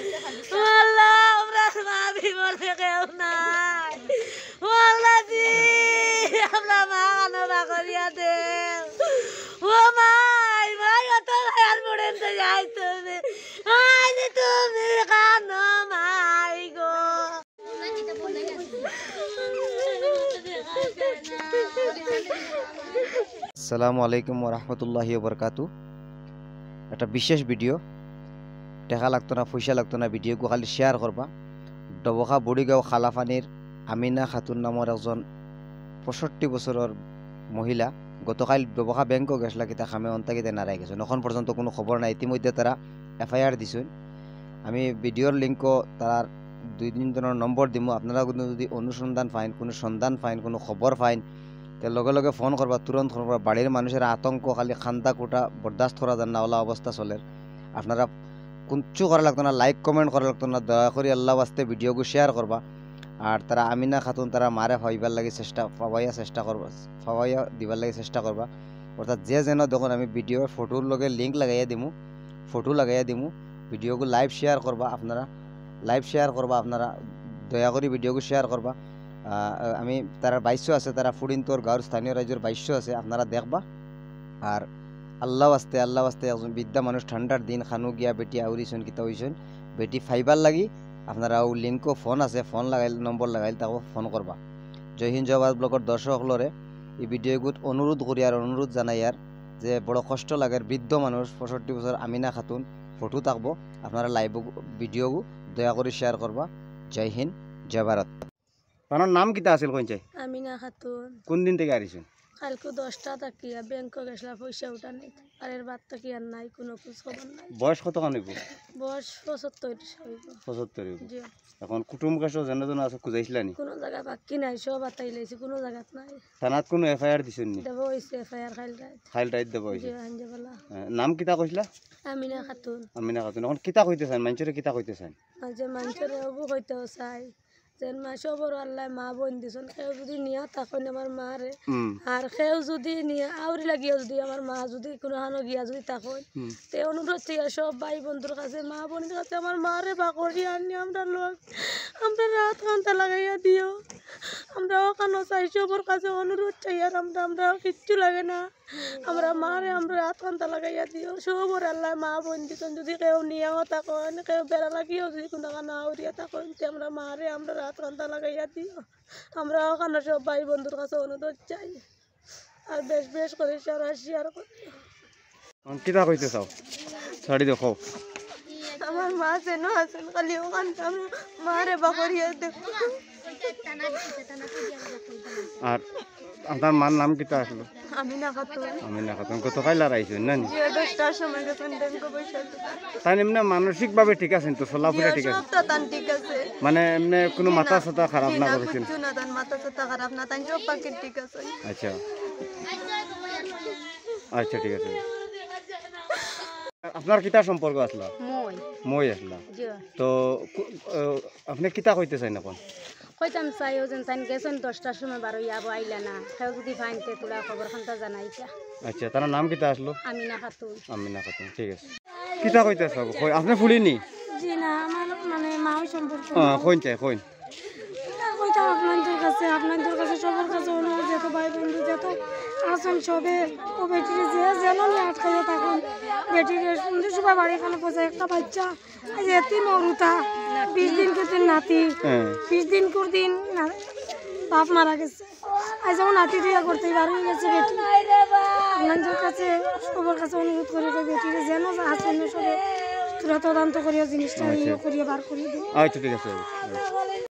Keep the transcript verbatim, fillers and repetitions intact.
আল্লাহ আমরা মাবি বলে কেউ নাই আল্লাহ জি আমরা মা আনা করিয়া দে ও মাই মাই অত আর পড়েন তো যাই তুমি আই তুমি কানো মাই গো আসসালামু আলাইকুম ওয়া রাহমাতুল্লাহি ওয়া বারাকাতু। একটা বিশেষ ভিডিও, টাকা লাগতো না পয়সা লাগতো না, ভিডিওকে খালি শেয়ার করবা। ডবখা বুড়িগাঁও খালাফানির আমিনা খাতুন নামের একজন পঁয়ষট্টি বছরের মহিলা গতকাল ডবখা ব্যাংকও গেছলা কিতা খামে অন্তাকিতে নারাই গেছে, এখন পর্যন্ত কোনো খবর নাই। ইতিমধ্যে তারা এফআইআর দিছেন। আমি ভিডিওর লিঙ্কও তার দুই তিনজনের নম্বর দিব, আপনারা যদি অনুসন্ধান পাইন, কোনো সন্ধান পাইন, কোনো খবর পাইন, তো লগে লগে ফোন করবা, তুরন্ত ফোন করবা। বাড়ির মানুষের আতঙ্ক খালি খান্দা কোটা বরদাস্ত করা যান না, ওলা অবস্থা চলে। আপনারা কিচ্ছু করা লাগতো না, লাইক কমেন্ট করা লাগতো না, দয়া করে আল্লাহ বাস্তে ভিডিওকে শেয়ার করবা। আর তারা আমিনা খাতুন তারা মারে ফাইবার লাগে চেষ্টা ফাওয়াইয়া চেষ্টা করবা, ফাওয়াইয়া দিবার লাগে চেষ্টা করবা। অর্থাৎ যে যেন দেখুন আমি ভিডিওর ফটোর লগে লিঙ্ক লাগাইয়া দিমু, ফটো লাগাইয়া দিমু, ভিডিওকে লাইভ শেয়ার করবা। আপনারা লাইভ শেয়ার করবা, আপনারা দয়া করে ভিডিওকে শেয়ার করবা। আমি তারা বাইশ্য আছে, তারা ফুডিন্তর গাঁর স্থানীয় রাজ্যের বাইশ্য আছে, আপনারা দেখবা। আর আল্লাহ আসতে আল্লাহ আসতে একজন বিদ্যা মানুষ, ঠান্ডার দিন খানু গিয়া বেটি আউরিছেন কিতা হইছেন, বেটি ফাইবার লাগি আপনারা ও লিঙ্কও ফোন আছে, ফোন লাগাইল নম্বর লাগাইল তাকে ফোন করবা। জয় হিন্দ জয় ভারত ব্লগর দর্শকলরে এই ভিডিওগুত অনুরোধ করি আর অনুরোধ জানাই আর যে বড় কষ্ট লাগে, বৃদ্ধ মানুষ পঁয়ষট্টি বছর আমিনা খাতুন ফটো থাকবো, আপনারা লাইভ ভিডিও দয়া করে শেয়ার করবা। জয় হিন্দ জয় ভারত। আপনার নাম কিতা আছিল কইছে? আমিনা খাতুন। কোন দিন থেকে আইছেন? কালকে দশটা তাকিয়া ব্যাংক গেছলা, পয়সা উঠা নেই, আর এর বাদ তাকি আর নাই, কোনো খোঁজ খবর নাই। বয়স কত কান হইব? বয়স পঁচাত্তর হইব। পঁচাত্তর হইব। জি। এখন কুটুম কাছ যেন যেন আছে খুঁজাইছিলা নি? কোনো জায়গা বাকি নাই, সব আতাই লাইছে, কোনো জায়গাত নাই। থানাত কোনো এফআইআর দিছেন নি? দেব হইছে এফআইআর খাইল রাত। ফাইল টাইট দেব হইছে। জি হাঞ্জাবালা। নাম কিতা কইছিলা? আমিনা খাতুন। আমিনা খাতুন। এখন কিতা কইতেছেন মানুষরে, কিতা কইতেছেন? মাঝে মানুষের অবু হইতেও চাই যেন মা সবর আল্লাহ মা বোন দিছেন, কেউ যদি নিয়া তখন আমার মারে, আর কেউ যদি নিয়ে আউরি লাগিয়া যদি আমার মা যদি কোনো হানো গিয়া যদি তখন তে অনুরোধ চাই সব ভাই বন্ধুর কাছে, মা বোনের কাছে আমার মারে বাকরি আনি আমরা লোক আমরা রাত কান্তা লাগাইয়া দিও, আমরা ওখানে চাই সবর কাছে অনুরোধ চাই। আর আমরা আমরা কিচ্ছু লাগে না, আমরা মারে আমরা রাত কান্তা লাগাইয়া দিও, সবর আল্লাহ মা বোন দিছেন। যদি কেউ নিয়েও তখন কেউ বেড়া লাগিয়েও যদি কোনো কানা আউরিয়া তখন তে আমরা মারে আমরা রাত কান্তা লাগাইয়া দিও, আমরা ওখানে সব ভাই বন্ধুর কাছে অনুরোধ চাই। আর বেশ বেশ করে সারা শেয়ার করি। কিতা কইতে চাও? ছাড়ি দেখো। আমার মা যেন আছেন, খালি ওখানে আমরা মারে বাকরিয়া দেখো। আর আপনার মার নাম কিতা আসলো? আমিনা খাতুন। আমিনা খাতুন। গতকাল আর আইছেন না নি? দশটার সময় গেছেন ব্যাংক পয়সা। তাই এমনি মানসিকভাবে ঠিক আছেন তো? চলাফেরা ঠিক আছে? সবটা তান ঠিক আছে, মানে এমনি কোনো মাথা সাথা খারাপ না করেছেন? কিছু না, তান মাথা সাথা খারাপ না, তান সব পাখি ঠিক আছে। আচ্ছা আচ্ছা ঠিক আছে। আপনার কিতা সম্পর্ক আসলা? মই মই আসলা তো আপনি কিতা কইতে চাই এখন? কইতাম চাই ও যেন তান গেছেন দশটার সময় বারো ইয়াবো আইলা না, কেউ যদি ফাইনতে তোলা খবর খানটা জানাইছা। আচ্ছা তার নাম কিতা আসলো? আমিনা খাতুন। আমিনা খাতুন। ঠিক আছে। কিতা কইতে চাও? কই আপনি ফুলিনি? জি না, আমার মানে মাও সম্পর্ক। হ্যাঁ কইন চাই কইন। কইতাম আপনাদের কাছে, আপনাদের কাছে সবার কাছে অনুরোধ, যত ভাই বন্ধু যত আছেন সবে ও বেটির যে যেন আটকাইয়া থাকুন, বেটির সুন্দর সবাই বাড়ি খানে পৌঁছে একটা বাচ্চা আজ এতি মরুতা বিশ দিন করে নাতি, বিশ দিন করে দিন বাপ মারা গেছে, আজ যেমন নাতি দিয়া করতে বাড়ি গেছে বেটি। আপনাদের কাছে সবার কাছে অনুরোধ করে বেটির যেন আছেন সবে তোরা তদন্ত করিয়া জিনিসটা করিয়া বার করিয়ে দিন। আচ্ছা ঠিক আছে।